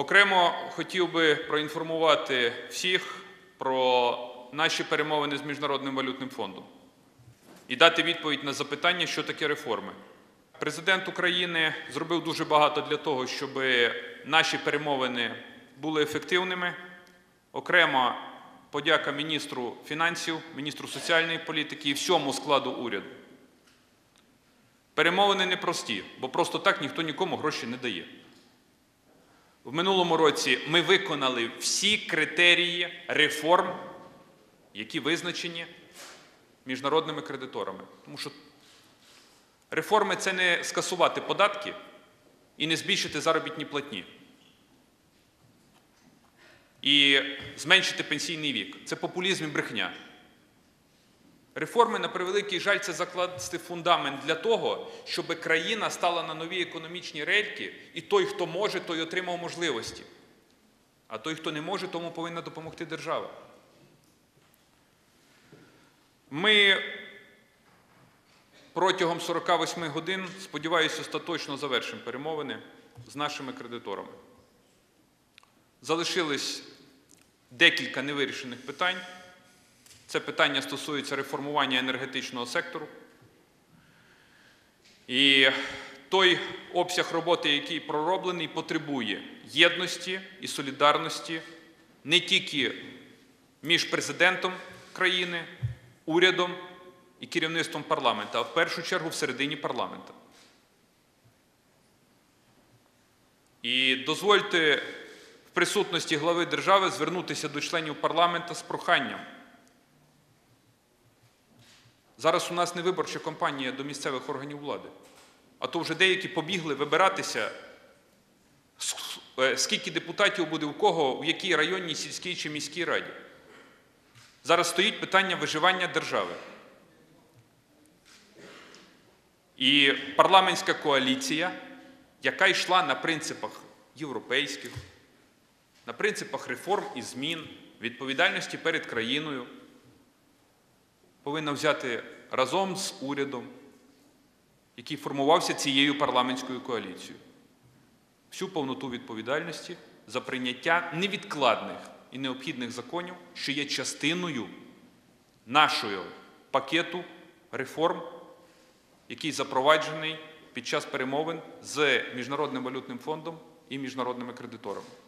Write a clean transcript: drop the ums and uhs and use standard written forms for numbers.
Окремо хотів би проінформувати всіх про наші перемовини з Міжнародним валютним фондом і дати відповідь на запитання, що таке реформи. Президент України зробив дуже багато для того, щоб наші перемовини були ефективними. Окремо подяка міністру фінансів, міністру соціальної політики і всьому складу уряду. Перемовини непрості, бо просто так ніхто нікому гроші не дає. В минулому році ми виконали всі критерії реформ, які визначені міжнародними кредиторами. Тому що реформи – це не скасувати податки і не збільшити заробітні платні. І зменшити пенсійний вік. Це популізм і брехня. Реформи, на превеликий жаль, це закласти фундамент для того, щоб країна стала на нові економічні рельки, і той, хто може, той отримав можливості. А той, хто не може, тому повинна допомогти держава. Ми протягом 48 годин, сподіваюся, остаточно завершимо перемовини з нашими кредиторами. Залишилось декілька невирішених питань. Це питання стосується реформування енергетичного сектору. І той обсяг роботи, який пророблений, потребує єдності і солідарності не тільки між президентом країни, урядом і керівництвом парламенту, а в першу чергу всередині парламенту. І дозвольте в присутності глави держави звернутися до членів парламенту з проханням. Зараз у нас не виборча кампанія до місцевих органів влади, а то вже деякі побігли вибиратися, скільки депутатів буде у кого, в якій районній, сільській чи міській раді. Зараз стоїть питання виживання держави. І парламентська коаліція, яка йшла на принципах європейських, на принципах реформ і змін, відповідальності перед країною, повинна взяти разом з урядом, який формувався цією парламентською коаліцією, всю повноту відповідальності за прийняття невідкладних і необхідних законів, що є частиною нашого пакету реформ, який запроваджений під час перемовин з Міжнародним валютним фондом і міжнародними кредиторами.